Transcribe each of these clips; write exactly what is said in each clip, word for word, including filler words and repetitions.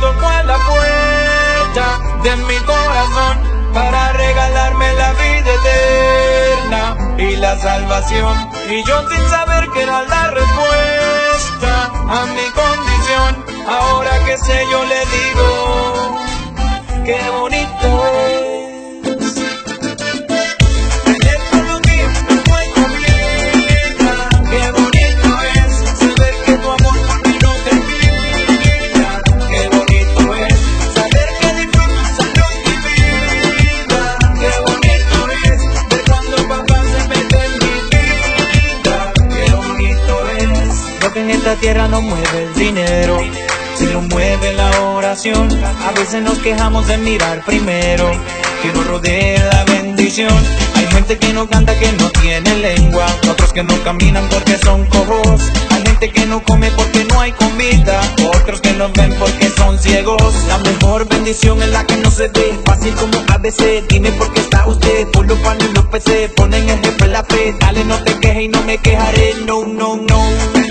tocó a la puerta de mi corazón para regalarme la vida eterna y la salvación. Y yo sin saber que era la respuesta a mi condición, ahora que sé yo le digo, qué bonito es. En esta tierra no mueve el dinero, si lo mueve la oración. A veces nos quejamos de mirar primero, que nos rodee la bendición. Hay gente que no canta, que no tiene lengua, otros que no caminan porque son cojos. Hay gente que no come porque no hay comida, otros que no ven porque son ciegos. La mejor bendición es la que no se ve, fácil como A B C. Dime por qué está usted, por los panes y los peces, ponen el jefe la fe. Dale, no te quejes y no me quejaré, no, no, no.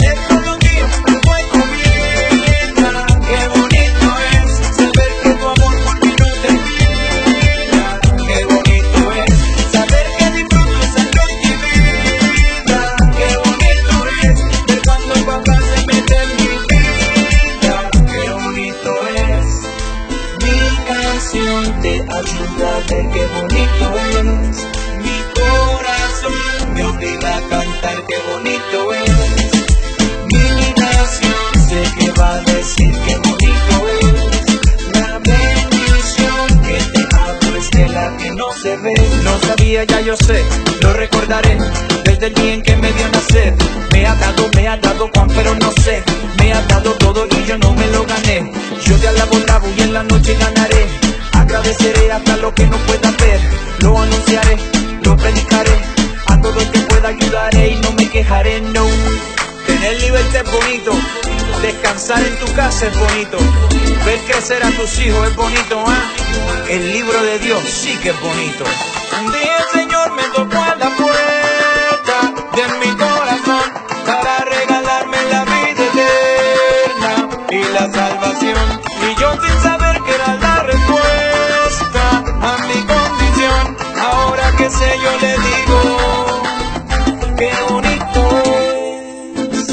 Te ayuda a ver qué bonito es. Mi corazón me obliga a cantar qué bonito es. Mi nación sé que va a decir qué bonito es. La bendición que te hablo es de la que no se ve. No sabía, ya yo sé, lo recordaré desde el día en que me dio nacer. Me ha dado, me ha dado Juan, pero no sé. Me ha dado todo y yo no me lo gané. Yo te alabo, lavo y en la noche ganaré. Agradeceré hasta lo que no pueda ver, lo anunciaré, lo predicaré, a todo el que pueda ayudaré y no me quejaré, no. Tener libertad es bonito, descansar en tu casa es bonito, ver crecer a tus hijos es bonito, ¿ah? El libro de Dios sí que es bonito. Un día el Señor me tocó a la puerta de mi corazón para regalarme la vida eterna y la salvación. Y yo sin saber que era la respuesta a mi condición, ahora que sé yo le digo, qué bonito es.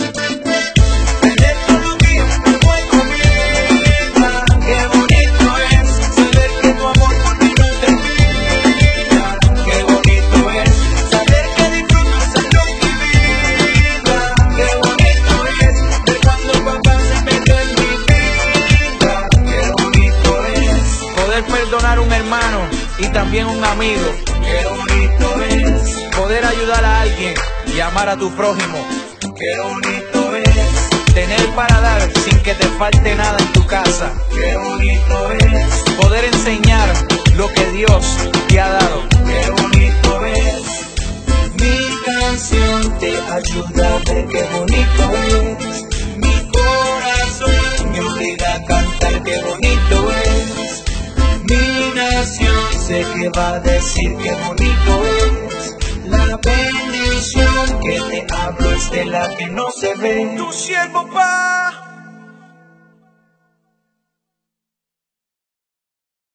Tener todo tiempo en comida, qué bonito es. Saber que tu amor por mí no termina, qué bonito es. Saber que disfrutas en mi vida, qué bonito es. Ver cuando papá se mete en mi vida, qué bonito es. Poder perdonar a un hermano y también un amigo, qué bonito es. Poder ayudar a alguien y amar a tu prójimo, qué bonito es. Tener para dar sin que te falte nada en tu casa, qué bonito es. Poder enseñar lo que Dios te ha dado, qué bonito es. Mi canción te ayuda a ver qué bonito es. Mi corazón me obliga a cantar qué bonito es. Mi nación sé que va a decir qué bonito es. La bendición que te hablo es de la que no se ve. Tu siervo, Padre.